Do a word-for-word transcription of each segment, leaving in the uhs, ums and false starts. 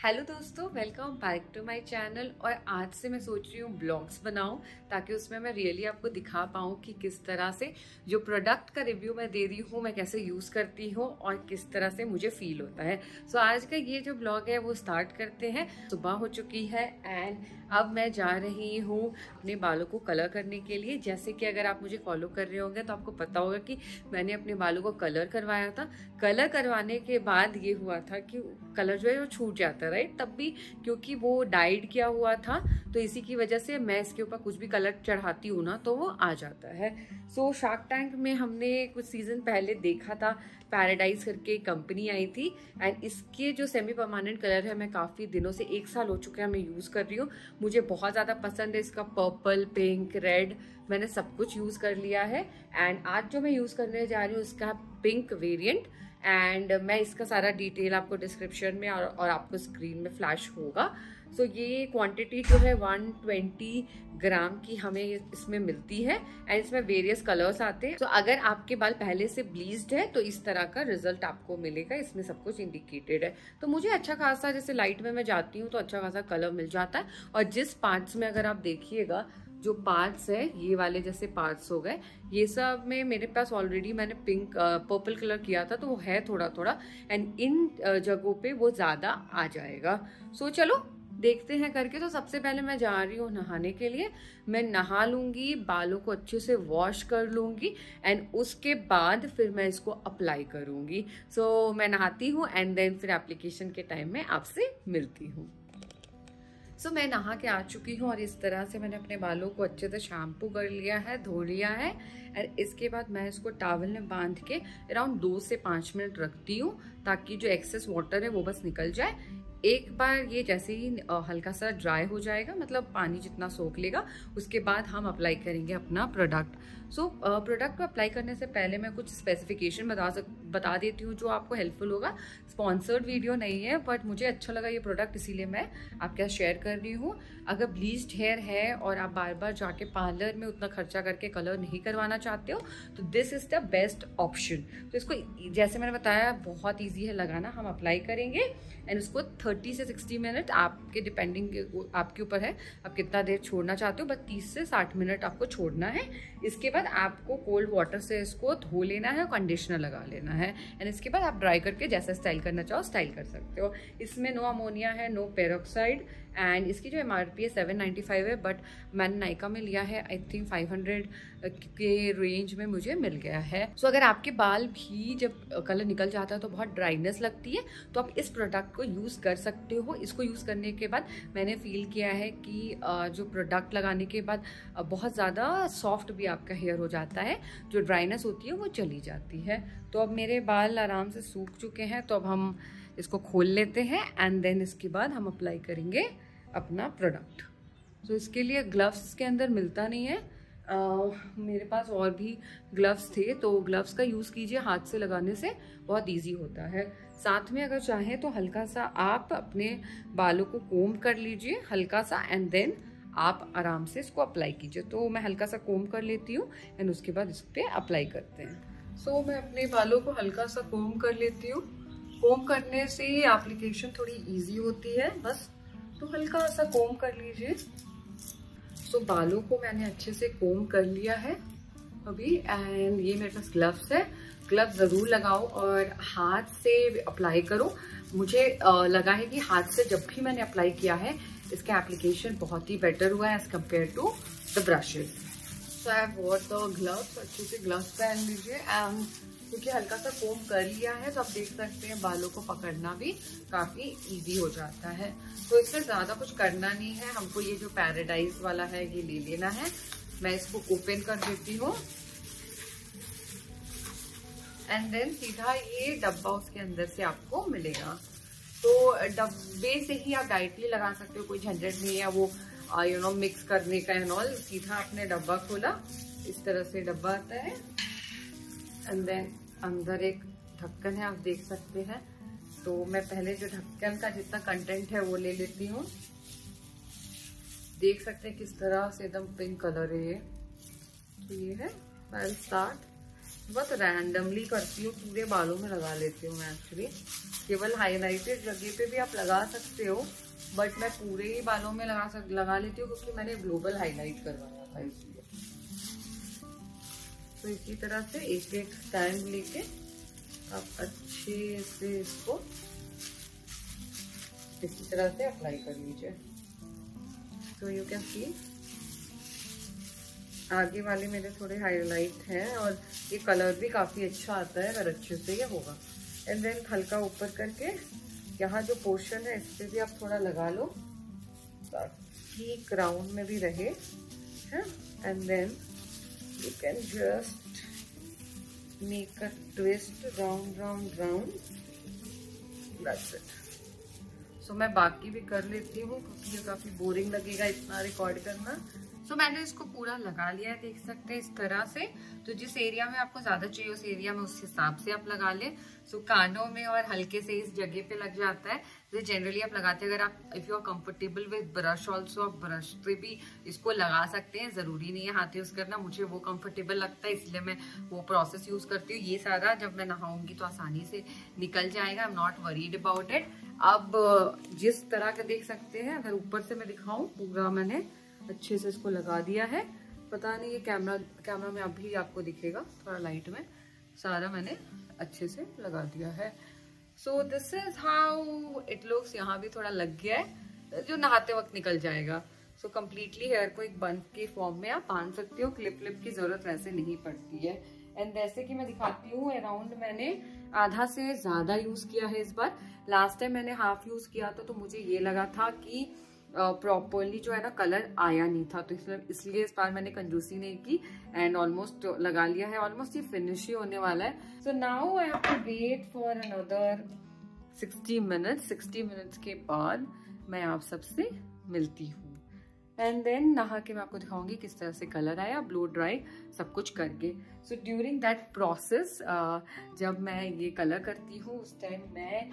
Hello दोस्तों, welcome back to my channel. और आज से मैं सोच रही हूँ ब्लॉग्स बनाऊं ताकि उसमें मैं रियली आपको दिखा पाऊँ कि किस तरह से जो प्रोडक्ट का रिव्यू मैं दे रही हूँ मैं कैसे यूज़ करती हूँ और किस तरह से मुझे फील होता है। सो so, आज का ये जो ब्लॉग है वो स्टार्ट करते हैं। सुबह हो चुकी है एंड अब मैं जा रही हूँ अपने बालों को कलर करने के लिए। जैसे कि अगर आप मुझे फॉलो कर रहे होंगे तो आपको पता होगा कि मैंने अपने बालों को कलर करवाया था। कलर करवाने के बाद ये हुआ था कि कलर जो है वो छूट जाता है, राइट। तब भी क्योंकि वो डाइड किया हुआ था तो इसी की वजह से मैं इसके ऊपर कुछ भी कलर चढ़ाती हूँ ना तो वो आ जाता है। सो शार्क टैंक में हमने कुछ सीजन पहले देखा था, पैराडाइज करके कंपनी आई थी एंड इसके जो सेमी परमानेंट कलर है मैं काफ़ी दिनों से, एक साल हो चुका है मैं यूज़ कर रही हूँ। मुझे बहुत ज़्यादा पसंद है इसका पर्पल, पिंक, रेड, मैंने सब कुछ यूज़ कर लिया है। एंड आज जो मैं यूज़ करने जा रही हूँ इसका पिंक वेरिएंट एंड मैं इसका सारा डिटेल आपको डिस्क्रिप्शन में और, और आपको स्क्रीन में फ्लैश होगा। सो so, ये क्वांटिटी जो है एक सौ बीस ग्राम की हमें इसमें मिलती है एंड इसमें वेरियस कलर्स आते हैं। तो so, अगर आपके बाल पहले से ब्लीच्ड है तो इस तरह का रिजल्ट आपको मिलेगा, इसमें सब कुछ इंडिकेटेड है। तो मुझे अच्छा खासा, जैसे लाइट में मैं जाती हूँ तो अच्छा खासा कलर मिल जाता है। और जिस पार्ट्स में अगर आप देखिएगा, जो पार्ट्स है ये वाले जैसे पार्ट्स हो गए, ये सब में मेरे पास ऑलरेडी मैंने पिंक पर्पल कलर किया था तो वो है थोड़ा थोड़ा एंड इन जगहों पे वो ज़्यादा आ जाएगा। सो चलो देखते हैं करके। तो सबसे पहले मैं जा रही हूँ नहाने के लिए। मैं नहा लूँगी, बालों को अच्छे से वॉश कर लूँगी एंड उसके बाद फिर मैं इसको अप्लाई करूँगी। सो so, मैं नहाती हूँ एंड देन फिर एप्लीकेशन के टाइम में आपसे मिलती हूँ। सो so, मैं नहा के आ चुकी हूँ और इस तरह से मैंने अपने बालों को अच्छे से शैम्पू कर लिया है, धो लिया है। और इसके बाद मैं इसको टॉवल में बांध के अराउंड दो से पाँच मिनट रखती हूँ ताकि जो एक्सेस वाटर है वो बस निकल जाए। एक बार ये जैसे ही हल्का सा ड्राई हो जाएगा, मतलब पानी जितना सोख लेगा, उसके बाद हम अप्लाई करेंगे अपना प्रोडक्ट। सो प्रोडक्ट को अप्लाई करने से पहले मैं कुछ स्पेसिफिकेशन बता सक बता देती हूँ जो आपको हेल्पफुल होगा। स्पॉन्सर्ड वीडियो नहीं है बट मुझे अच्छा लगा ये प्रोडक्ट, इसीलिए मैं आपके साथ शेयर कर रही हूँ। अगर ब्लीच्ड हेयर है और आप बार बार जाके पार्लर में उतना खर्चा करके कलर नहीं करवाना चाहते हो तो this is the best option. तो इसको जैसे मैंने बताया बहुत ईजी है लगाना। हम अप्लाई करेंगे एंड उसको थर्टी से सिक्सटी मिनट, आपके डिपेंडिंग आपके ऊपर है आप कितना देर छोड़ना चाहते हो, बस तीस से साठ मिनट आपको छोड़ना है। इसके बाद आपको कोल्ड वाटर से इसको धो लेना है, कंडीशनर लगा लेना है एंड इसके बाद आप ड्राई करके जैसा स्टाइल करना चाहो स्टाइल कर सकते हो। इसमें नो अमोनिया है, नो पेरोक्साइड एंड इसकी जो एम आर पी है सेवन नाइन्टी फाइव है बट मैंने नायका में लिया है, आई थिंक फाइव हंड्रेड के रेंज में मुझे मिल गया है। सो so, अगर आपके बाल भी जब कलर निकल जाता है तो बहुत ड्राइनेस लगती है तो आप इस प्रोडक्ट को यूज़ कर सकते हो। इसको यूज़ करने के बाद मैंने फील किया है कि जो प्रोडक्ट लगाने के बाद बहुत ज़्यादा सॉफ्ट भी आपका हेयर हो जाता है, जो ड्राइनेस होती है वो चली जाती है। तो अब मेरे बाल आराम से सूख चुके हैं तो अब हम इसको खोल लेते हैं एंड देन इसके बाद हम अप्लाई करेंगे अपना प्रोडक्ट। तो इसके लिए ग्लव्स इसके अंदर मिलता नहीं है। Uh, मेरे पास और भी ग्लव्स थे तो ग्लव्स का यूज़ कीजिए, हाथ से लगाने से बहुत इजी होता है। साथ में अगर चाहें तो हल्का सा आप अपने बालों को कोम कर लीजिए हल्का सा एंड देन आप आराम से इसको अप्लाई कीजिए। तो मैं हल्का सा कोम कर लेती हूँ एंड उसके बाद इस पर अप्लाई करते हैं। सो so, मैं अपने बालों को हल्का सा कोम कर लेती हूँ। कोम करने से एप्लीकेशन थोड़ी ईजी होती है, बस तो हल्का सा कोम कर लीजिए। तो बालों को मैंने अच्छे से कोम कर लिया है अभी एंड ये मेरे पास ग्लव्स है। ग्लव्स ज़रूर लगाओ और हाथ से अप्लाई करो। मुझे लगा है कि हाथ से जब भी मैंने अप्लाई किया है इसका एप्लीकेशन बहुत ही बेटर हुआ है as compared to the brushes. So I have wore the gloves, अच्छे से ग्लव्स पहन लीजिए एंड क्योंकि हल्का सा कोम कर लिया है तो आप देख सकते हैं बालों को पकड़ना भी काफ़ी इजी हो जाता है। तो इससे ज़्यादा कुछ करना नहीं है, हमको ये जो पैराडाइज वाला है ये ले लेना है। मैं इसको ओपन कर देती हूँ एंड देन सीधा ये डब्बा उसके अंदर से आपको मिलेगा। तो डब्बे से ही आप डायरेक्टली लगा सकते हो, कोई झंझट नहीं है वो यू नो मिक्स करने का एंड ऑल। सीधा आपने डब्बा खोला, इस तरह से डब्बा आता है एंड देन अंदर एक ढक्कन है, आप देख सकते हैं। तो मैं पहले जो ढक्कन का जितना कंटेंट है वो ले लेती हूँ। देख सकते हैं किस तरह से एकदम पिंक कलर है ये। तो ये है, आई विल स्टार्ट। बहुत रैंडमली करती हूँ, पूरे बालों में लगा लेती हूँ मैं एक्चुअली। केवल हाईलाइटेड जगह पे भी आप लगा सकते हो, बट मैं पूरे ही बालों में लगा सक लगा लेती हूँ क्योंकि मैंने ग्लोबल हाईलाइट करवाया था इसलिए। तो इसी तरह से एक एक स्टैंड लेके आप अच्छे से इसको इसी तरह से अप्लाई कर लीजिए। तो यू कैन सी आगे वाले मेरे थोड़े हाईलाइट हैं और ये कलर भी काफी अच्छा आता है अगर अच्छे से ये होगा। एंड देन हल्का ऊपर करके यहाँ जो पोर्शन है इस पे भी आप थोड़ा लगा लो ताकि क्राउन में भी रहे है। And then you can just make a twist round round round, that's it. So मैं बाकी भी कर लेती हूँ क्योंकि ये काफी बोरिंग लगेगा इतना रिकॉर्ड करना। सो so, मैंने इसको पूरा लगा लिया है, देख सकते हैं इस तरह से। तो जिस एरिया में आपको ज्यादा चाहिए उस एरिया में उस हिसाब से आप लगा लें। सो so, कानों में और हल्के से इस जगह पे लग जाता है तो जनरली आप लगाते हैं। अगर आप if you are comfortable with brush also आप ब्रश पे भी इसको लगा सकते हैं, जरूरी नहीं है हाथ यूज करना। मुझे वो कंफर्टेबल लगता है इसलिए मैं वो प्रोसेस यूज करती हूँ। ये सारा जब मैं नहाऊंगी तो आसानी से निकल जाएगा, I am not worried about it. अब जिस तरह का देख सकते हैं, अगर ऊपर से मैं दिखाऊं, पूरा मैंने अच्छे से इसको लगा दिया है। पता नहीं ये कैमरा कैमरा में अभी आपको दिखेगा थोड़ा लाइट में, सारा मैंने अच्छे से लगा दिया है। So this is how it looks. यहाँ भी थोड़ा लग गया है जो नहाते वक्त निकल जाएगा। सो so, कम्प्लीटली हेयर को एक बन के फॉर्म में आप बांध सकते हो, क्लिप क्लिप की जरूरत वैसे नहीं पड़ती है। एंड जैसे कि मैं दिखाती हूँ, अराउंड मैंने आधा से ज्यादा यूज किया है इस बार। लास्ट टाइम मैंने हाफ यूज किया था तो मुझे ये लगा था कि प्रॉपरली uh, जो है ना कलर आया नहीं था, तो इसलिए इसलिए इस बार मैंने कंजूसी नहीं की एंड ऑलमोस्ट लगा लिया है। ऑलमोस्ट ये फिनिश ही होने वाला है। So now I have to wait for another sixty minutes. Sixty minutes के बाद मैं आप सबसे मिलती हूँ एंड देन नहा के मैं आपको दिखाऊंगी किस तरह से कलर आया, ब्लो ड्राई सब कुछ करके। सो ड्यूरिंग दैट प्रोसेस जब मैं ये कलर करती हूँ उस टाइम मैं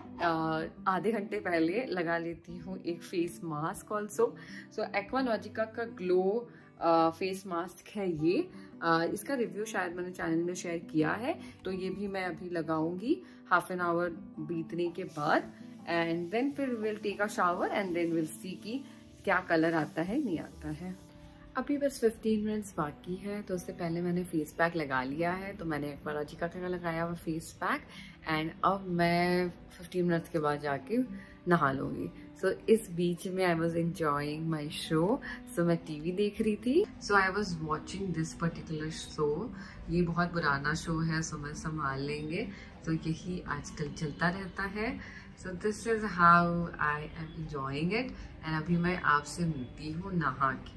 uh, आधे घंटे पहले लगा लेती हूँ एक face mask also. So Aqualogica का ग्लो फेस मास्क है ये। uh, इसका रिव्यू शायद मैंने चैनल में शेयर किया है, तो ये भी मैं अभी लगाऊंगी हाफ एन आवर बीतने के बाद। एंड देन फिर will take a shower and then will see की क्या कलर आता है नहीं आता है। अभी बस फिफ्टीन मिनट्स बाकी है, तो उससे पहले मैंने फेस पैक लगा लिया है। तो मैंने एक्वालॉजिका का लगाया हुआ फेस पैक एंड अब मैं फिफ्टीन मिनट्स के बाद जाके नहा लूंगी। सो so, इस बीच में I was enjoying my show. So मैं टीवी देख रही थी। So I was watching this particular show. ये बहुत पुराना शो है, सो मैं संभाल लेंगे। तो यही आजकल चलता रहता है। So this is how I am enjoying it and अभी मैं आपसे मिलती हूँ नहा के।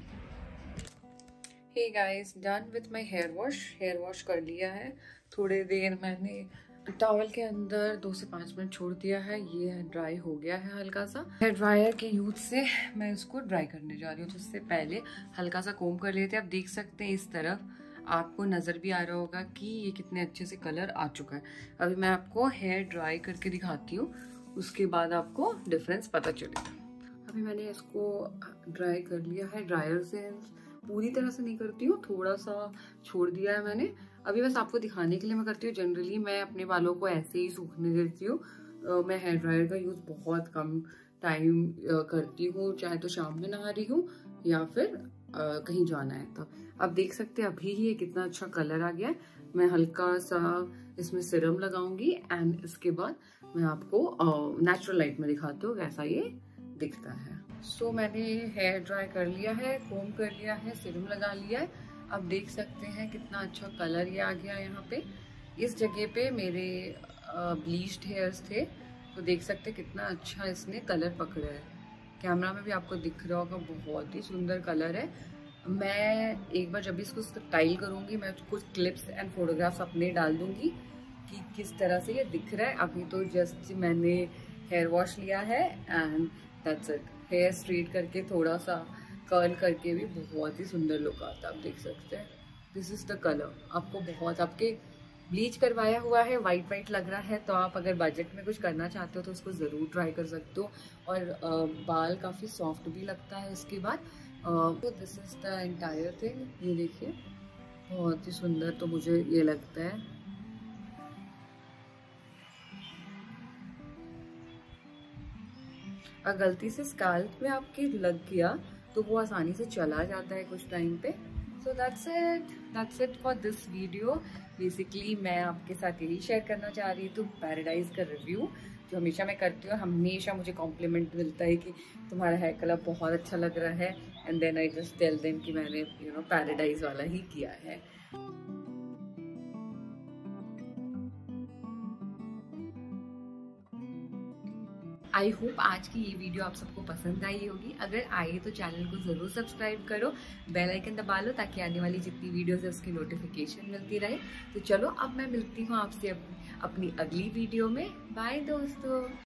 Hey guys, done with my hair wash. Hair wash कर लिया है। थोड़ी देर मैंने टॉवल के अंदर दो से पाँच मिनट छोड़ दिया है। ये ड्राई हो गया है हल्का सा। हेयर ड्रायर के यूज से मैं इसको ड्राई करने जा रही हूँ। तो उससे पहले हल्का सा कोम कर लेते हैं। आप देख सकते हैं इस तरफ आपको नज़र भी आ रहा होगा कि ये कितने अच्छे से कलर आ चुका है। अभी मैं आपको हेयर ड्राई करके दिखाती हूँ, उसके बाद आपको डिफरेंस पता चलेगा। अभी मैंने इसको ड्राई कर लिया है। ड्रायर से पूरी तरह से नहीं करती हूँ, थोड़ा सा छोड़ दिया है मैंने। अभी बस आपको दिखाने के लिए मैं करती हूँ। जनरली मैं अपने बालों को ऐसे ही सूखने देती हूँ। मैं हेयर ड्रायर का यूज़ बहुत कम टाइम करती हूँ, चाहे तो शाम में नहा रही हूँ या फिर आ, कहीं जाना है तो। अब देख सकते हैं अभी ही कितना अच्छा कलर आ गया है। मैं हल्का सा इसमें सिरम लगाऊंगी एंड इसके बाद मैं आपको नेचुरल लाइट में दिखाती हूँ कैसा ये दिखता है। सो so, मैंने हेयर ड्राई कर लिया है, कोम कर लिया है, सिरम लगा लिया है। अब देख सकते हैं कितना अच्छा कलर ये आ गया है। यहाँ पे इस जगह पे मेरे ब्लीच्ड हेयर्स थे, तो देख सकते हैं कितना अच्छा इसने कलर पकड़ा है। कैमरा में भी आपको दिख रहा होगा, बहुत ही सुंदर कलर है। मैं एक बार जब इसको स्टाइल करूँगी मैं कुछ क्लिप्स एंड फोटोग्राफ्स अपने डाल दूँगी कि किस तरह से ये दिख रहा है। अभी तो जस्ट मैंने हेयर वॉश लिया है and that's it. Hair straight करके थोड़ा सा कर्ल करके भी बहुत ही सुंदर लुक आता है। आप देख सकते हैं दिस इज द कलर। आपको बहुत आपके ब्लीच करवाया हुआ है, वाइट वाइट लग रहा है, तो आप अगर बजट में कुछ करना चाहते हो तो उसको ज़रूर ट्राई कर सकते हो। और आ, बाल काफ़ी सॉफ्ट भी लगता है इसके बाद। तो this is the entire thing. ये देखिए बहुत ही सुंदर तो मुझे ये लगता है। अगर गलती से स्काल्प में आपके लग गया तो वो आसानी से चला जाता है कुछ टाइम पे। So that's it that's it for this video. Basically मैं आपके साथ यही शेयर करना चाह रही थी पैराडाइज का रिव्यू, जो हमेशा मैं करती हूँ। हमेशा मुझे कॉम्प्लीमेंट मिलता है कि तुम्हारा हेयर कलर बहुत अच्छा लग रहा है, and then I just tell them कि मैंने यू नो पैराडाइज वाला ही किया है। आई होप आज की ये वीडियो आप सबको पसंद आई होगी। अगर आई तो चैनल को ज़रूर सब्सक्राइब करो, बेल आइकन दबा लो ताकि आने वाली जितनी वीडियोस है उसकी नोटिफिकेशन मिलती रहे। तो चलो अब मैं मिलती हूँ आपसे अपनी अगली वीडियो में। बाय दोस्तों।